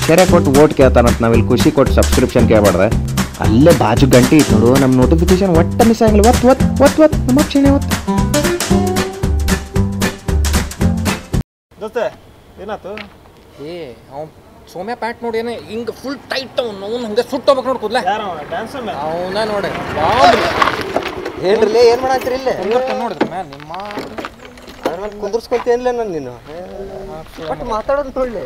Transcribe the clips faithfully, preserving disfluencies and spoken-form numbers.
ಅಕ್ಷರ ಕೊಟ್ಟು ಓಟ್ ಕೇಳ್ತಾನಂತ ನಾವಿಲ್ಲಿ ಖುಷಿ ಕೊಟ್ಟು ಸಬ್ಸ್ಕ್ರಿಪ್ಷನ್ ಕೇಳ್ಬಾರ್ದೆ. ಅಲ್ಲೇ ಬಾಜು ಗಂಟೆ ಇತ್ತು ನೋಡು, ನಮ್ಮ ನೋಟಿಫಿಕೇಶನ್ ಒಟ್ಟ ಮಿಸ್ ಆಗಿಲ್ಲ. ಒತ್ತು ಒತ್ತು ಒತ್ತು ಒತ್ತು ನಮ್ಮ ಕ್ಷಣೆ ಒತ್ತು. ದೋಸ್ತೆ ಏನಾಯ್ತು? ಏ ಅವ್ನು ಸೌಮ್ಯ ಪ್ಯಾಂಟ್ ನೋಡಿ ಏನೇ ಹಿಂಗೆ ಫುಲ್ ಟೈಟ್ ಅವ್ನು ಅವ್ನು ಹಂಗೆ ಸುಟ್ಟೋಗ್ಬೇಕು ನೋಡಿ ಕೂದಲ. ಡ್ಯಾನ್ಸ್ ಅವನ ನೋಡಿ ಹೇಳ್ರಿ ಏನು ಮಾಡತ್ತೀರಿ ಇಲ್ಲೇ ನೋಡಿದ್ರೆ ಮ್ಯಾಮ್ ನಿಮ್ಮ ಅದ್ರ ಮೇಲೆ ಕುಂದರ್ಸ್ಕೊಂತೇನಿಲ್ಲ ನಾನು ನೀನು ಬಟ್ ಮಾತಾಡೋದು ನೋಡ್ಲಿ.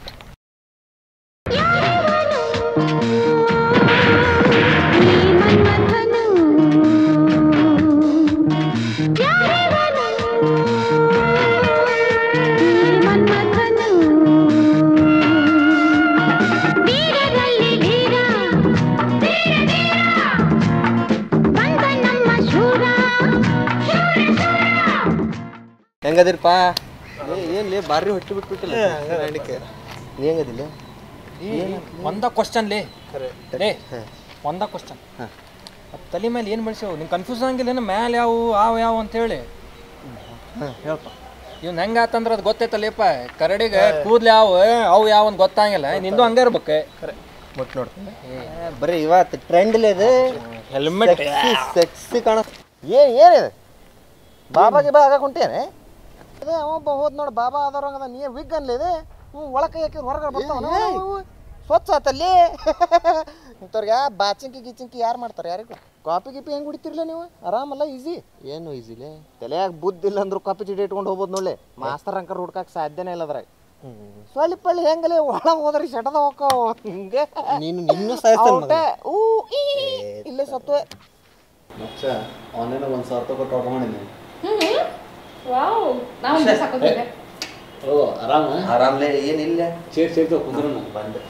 ಹೆಂಗದಿರಪ್ಪ? ಏನ್ಲಿ ಬಾರಿ ಹೊಟ್ಟಿ ಬಿಟ್ಬಿಟ್ಟಿಲ್ಲ ನೀ ಹೆಂಗದಿಲ್ಲ? ಒಂದ ಕ್ವಶನ್ ಲೇ ಲೇ ಒಂದ ಕ್ವಶನ್ ತಲೆ ಮೇಲೆ ಏನು ಬೆಳೆಸ್ಯಾವ ನಿಂಗೆ ಕನ್ಫ್ಯೂಸ್ ಆಗಿಲ್ಲ ಮ್ಯಾಲೆ ಯಾವ ಯಾವ ಯಾವ ಅಂತೇಳಿ ಹೇಳಪ್ಪ. ಇವ್ನು ಹೆಂಗೆ ಆತಂದ್ರೆ ಅದು ಗೊತ್ತೈತಲ್ಲಪ್ಪ ಕರಡಿಗೆ ಕೂದ್ಲು ಯಾವ ಅವು ಯಾವ ಅಂತ ಗೊತ್ತಾಗಿಲ್ಲ ನಿಂದು ಹಂಗೆ ಇರ್ಬೇಕು. ಮುಟ್ಟು ನೋಡ್ತೀನಿ ಬರೀ ಇವತ್ತು ಟ್ರೆಂಡ್ಲಿ ಇದೆ ಹೆಲ್ಮೆಟ್ ಸೆಕ್ಸಿ ಕಾಣ. ಏನು ಏನಿದೆ ಬಾಬಾಗೆ ಬಾ ಆಗಕ್ಕೆ ಹೊಂಟೇನೆ ಅದೇ ಒಬ್ಬ ಹೋದ್ ನೋಡಿ ಬಾಬಾ ಆದವ್ರಂಗದ ನೀ ವಿಗ್ ಅನ್ಲಿ ಇದೆ. ಹ್ಞೂ ಒಳಗೆ ಯಾಕೆ ಹೊರಗಡೆ ಬರ್ತಾವ ಸ್ವಚ್ಛ ಆತಲ್ಲಿ ಇಂಥವ್ರಿಗೆ ಬಾಚಿಂಕಿ ಗಿಚಿಂಕಿ ಯಾರು ಮಾಡ್ತಾರೆ ಯಾರಿಗೂ? ಕಾಪಿ ಗಿಪಿ ಹೆಂಗೆ ಕುಡಿತಿರ್ಲ ನೀವು? ಆರಾಮಲ್ಲ ಈಸಿ. ಏನು ಈಸಿಲೇ ತಲೆಯಾಗ ಬುದ್ಧಿ ಇಲ್ಲ ಅಂದ್ರು ಕಾಪಿ ಚೀಟಿ ಇಟ್ಕೊಂಡು ಹೋಗ್ಬೋದು ನೋಡ್ಲಿ. ಮಾಸ್ತರ್ ಅಂಕರ್ ಹುಡ್ಕಕ್ಕೆ ಸಾಧ್ಯನೇ ಇಲ್ಲ ಅದ್ರಾಗ. ಸೊಳ್ಳಿ ಪಳ್ಳಿ ಹೆಂಗಲಿ ಒಳಗೆ ಹೋದ್ರಿ ಶಟದ ಹೋಗ್ತಾವ ಹಿಂಗೆ ನೀನು ನಿನ್ನೂ ಸಾಯ್ತೇ ಊ ಇಲ್ಲೇ ಸತ್ವೆ ಮಚ್ಚ ಆನ್ಲೈನ್ ಒಂದು ಸಾವಿರ ರೂಪಾಯಿ ಕೊಟ್ಟು ಆರ್ಡರ್ ಮಾಡಿದ್ದೀನಿ. ವಾವ್ ನಾವು ಸಾಕೋದಿಲ್ಲ. ಓ ಆರಾಮ ಆರಾಮ್ಲೆ ಏನಿಲ್ಲ ಸೇರ್ ಸೇರ್ತು ಕುಂದ್ರು ಬಂದೆ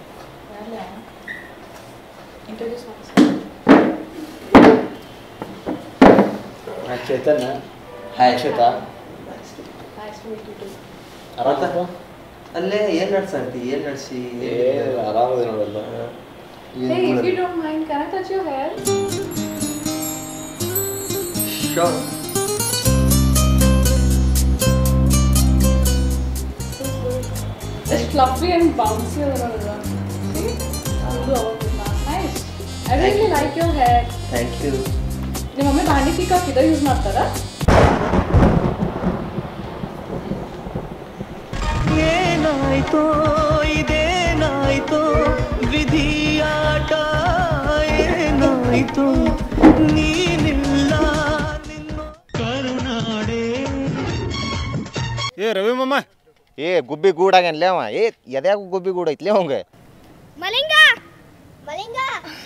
ಇಂಟ್ರೊಡ್ಯೂಸ್ ಮಾಡಿ. ಚೇತನ್ ಹಾಯ್ ಅಕ್ಷತಾ ಆರಾಮ ಅಲ್ಲೇ ಏನು ನಡ್ಸಂತಿ ಏನು ನಡ್ಸಿ ಆರಾಮದೆ ನೋಡಲ್ಲ. Hey, if you don't mind, can I touch your hair? Sure. It's fluffy and bouncy. See? Nice. I really like your hair. Thank you. ನಿಮ್ಮ ಮಮ್ಮಿ ಬಾಂಡಿ ಪೀಕಾಕ್ ಇದ ಯೂಸ್ ಮಾಡ್ತಾರಾ? ಏನಾಯ್ತೋ ಇದೇನಾಯ್ತೋ ವಿಧಿಯಾಟ ಏನಾಯ್ತು ನೀನಿಲ್ಲ ನಿನ್ನ ಕರುನಾಡೆ. ಏ ರವಿ ಮಮ್ಮ ಏ ಗುಬ್ಬಿ ಗೂಡಾಗನ್ಲೇ ಅವ. ಏ ಎದ್ಯಾಗ ಗುಬ್ಬಿ ಗೂಡ ಐತ್ಲೇ ಅವಂಗೆ? ಮಲಿಂಗ ಮಲಿಂಗ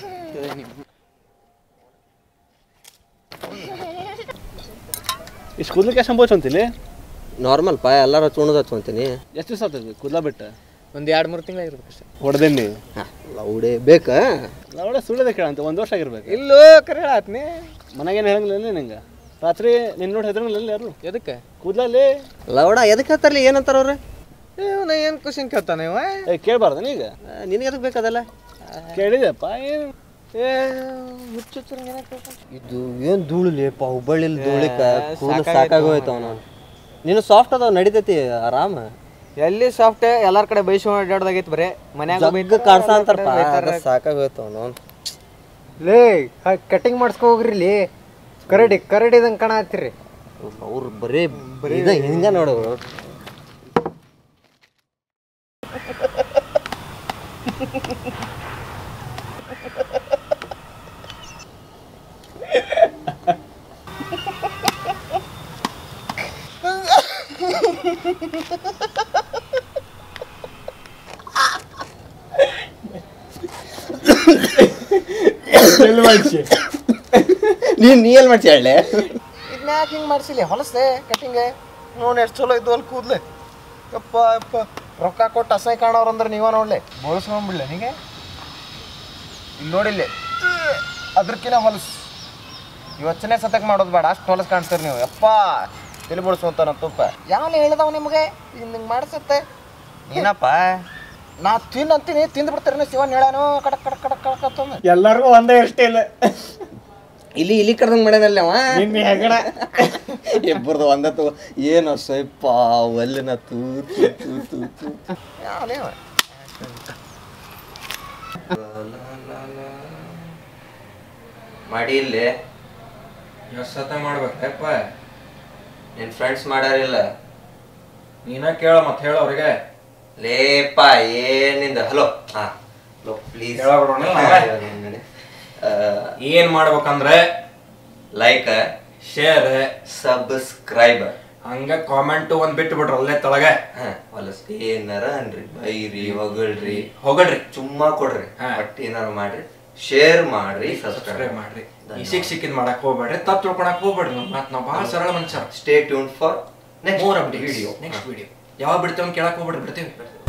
ಇಷ್ಟು ಕೂದಲಿಕ್ಕೆ ಸಂಭವಿಸ್ ಅಂತೀನಿ. ನಾರ್ಮಲ್ ಪಾ ಎಲ್ಲಾರು ಹಚ್ಕೊಳೋದು ಹಚ್ಕೊಂತೀನಿ. ಎಷ್ಟು ದಿವಸ ಆಗ್ತದೆ ಕೂದಲ ಬಿಟ್ಟು? ಒಂದು ಎರಡು ಮೂರು ತಿಂಗಳಾಗಿರ್ಬೇಕು ಅಷ್ಟೇ. ಹೊಡೆದೇನಿ ಲೌಡೆ ಬೇಕಾ? ಲೌಡೆ ಸುಳ್ಳದೆ ಕೇಳಂತ ಒಂದು ವರ್ಷ ಆಗಿರ್ಬೇಕು. ಇಲ್ಲೋ ಕರೆ ಹೇಳತ್ನಿ ಮನೆಗೇನು ಹೇಳಂಗಿಲ್ಲ ನಿಂಗೆ? ರಾತ್ರಿ ನಿನ್ನ ನೋಡಿ ಹೆದ್ರಂಗಿಲ್ಲ ಯಾರು? ಎದಕ್ಕೆ ಕೂದಲಲ್ಲಿ ಲೌಡ ಎದಕ್ಕೆ ಹೇಳ್ತಾರಲ್ಲ ಏನಂತಾರ ಅವ್ರೆ? ನಾ ಏನು ಕ್ವಶನ್ ಕೇಳ್ತಾನೆ ಇವ? ಏ ಕೇಳಬಾರ್ದು ನೀಗ? ನಿನಗೆ ಎದಕ್ಕೆ ಬೇಕದಲ್ಲ? ಕೇಳಿದೆಪ್ಪ ಏನು ಏ ಹುಚ್ಚು ಇದು ಏನು ಧೂಳು ಲೇಪ ಹುಬ್ಬಳ್ಳಿಲಿ ಧೂಳಿಕ ಕೂದಲು ಸಾಕಾಗೋಯ್ತು ಅವನು. ನೀನು ಸಾಫ್ಟ್ ಅದಾವ ನಡಿತೈತಿ ಆರಾಮ. ಎಲ್ಲಿ ಸಾಫ್ಟ್ ಎಲ್ಲಾರ ಕಡೆ ಬೈಸು ಅಡ್ಡಾಡ್ದಾಗೈತಿ ಬರೇ ಮನ್ಯಾಗ ಕಾಡ್ಸ ಅಂತಾರಪ್ಪ ಸಾಕಾಗೋಯ್ತು ಅವನು. ಲೇ ಕಟಿಂಗ್ ಮಾಡಿಸ್ಕೊ ಹೋಗ್ರಿ ಕರಡಿ ಕರಡಿದಂಗೆ ಕಾಣ ಹತ್ತಿರಿ ಅವ್ರು ಬರೀ ಇದ ಹಿಂಗ ನೋಡೋರು. ನೀನು ನೀ ಎಲ್ಲಿ ಮಾಡ್ಸಿ ಹೇಳೆ? ಇದನ್ನ ಯಾಕೆ ಹಿಂಗೆ ಮಾಡಿಸಿಲ್ಲ ಹೊಲಸೆ ಕಟಿಂಗ್ ನೋಡಿ ಎಷ್ಟು ಚಲೋ ಇದ್ದು ಅಲ್ಲಿ ಕೂದಲೆ. ಯಪ್ಪ ಯಪ್ಪ ರೊಕ್ಕ ಕೊಟ್ಟು ಅಸಹ್ಯ ಕಾಣೋರು ಅಂದ್ರೆ ನೀವ ನೋಡ್ಲಿ ಬೋಳಿಸ್ಕೊಂಡ್ಬಿಡ್ಲೆ ನೀಗೆ. ಇಲ್ಲಿ ನೋಡಿಲ್ಲಿ ಅದ್ರಕ್ಕಿನ ಹೊಲಸು ಇವತ್ತನೇ ಸತಕ್ ಮಾಡೋದು ಬೇಡ, ಅಷ್ಟು ಹೊಲಸು ಕಾಣಿಸ್ತೀರಿ ನೀವು. ಯಪ್ಪ ತಲೆ ಬೋಳಿಸುವಂತ ನಮ್ಮ ತುಪ್ಪ ಯಾವ ಹೇಳಿದವ ನಿಮಗೆ ಹಿಂಗೆ ಮಾಡಿಸುತ್ತೆ? ಏನಪ್ಪ ನಾ ತಿನ್ ಅಂತೀನಿ ತಿಂದು ಬಿಡ್ತಾರೆ ಶಿವನ್ ಹೇಳಾನು ಕಡಕ್ ಕಡಕ್ ಕಡಕ್ ಕಡಕ್ ಎಲ್ಲರಿಗೂ ಒಂದೇ ಇಷ್ಟ ಇಲ್ಲ. ಇಲ್ಲಿ ಇಲ್ಲಿ ಕಡ್ದಂಗೆ ಮಾಡ್ಯಾನಲ್ಲ ಅವ ನಿನ್ನ ಹೆಗಣ ಇಬ್ಬರದು ಒಂದ ತಗೋ ಏನು ಸ್ವಲ್ಪ ಒಲ್ಲಿನ ತೂ ತೂ ತೂ ತೂ ಯಾವನೇ ಮಾಡಿ ಇಲ್ಲಿ ಎಷ್ಟು ಸತ ಮಾಡ್ಬೇಕಪ್ಪ ನಿನ್ ಫ್ರೆಂಡ್ಸ್ ಮಾಡ್ಯಾರಿಲ್ಲ ನೀನ ಕೇಳ ಮತ್ತೆ ಹೇಳ ಅವ್ರಿಗೆ ಲೇಪ ಏನಿಂದ ಹಲೋ ಹಾ ಪ್ಲೀಸ್ ಏನ್ ಮಾಡ್ಬೇಕಂದ್ರೆ ಲೈಕ್ ಶೇರ್ ಸಬ್ಸ್ಕ್ರೈಬ್ ಹಂಗ ಕಾಮೆಂಟ್ ಒಂದ್ ಬಿಟ್ಟು ಬಿಡ್ರಿ ಅಲ್ಲೇ ತಳಗ ಹೊಲಸ್ ಏನಾರ ಅನ್ರಿ ಬೈರಿ ಹೊಗಳ್ರಿ ಹೊಗಳ್ರಿ ಚುಮ್ಮಾ ಕೊಡ್ರಿ ಬಟ್ ಏನಾರ ಮಾಡ್ರಿ ಶೇರ್ ಮಾಡ್ರಿ ಸಬ್ಸ್ಕ್ರೈಬ್ ಮಾಡ್ರಿ ಈ ಸಿಕ್ ಸಿಕ್ಕಿದ್ ಮಾಡಕ್ ಹೋಗ್ಬೇಡ್ರಿ ತಪ್ಪು ತಿಳ್ಕೊಳಕ್ ಹೋಗ್ಬೇಡ್ರಿ ಮತ್ ನಾವ್ ಬಹಳ ಸರಳ ಮನುಷ್ಯ stay tune for next video next video ಯಾವಾಗ ಬಿಡ್ತೇವೆ ಕೇಳಕ್ ಹೋಗ್ಬಿಡ್ರಿ ಬಿಡ್ತೇವೆ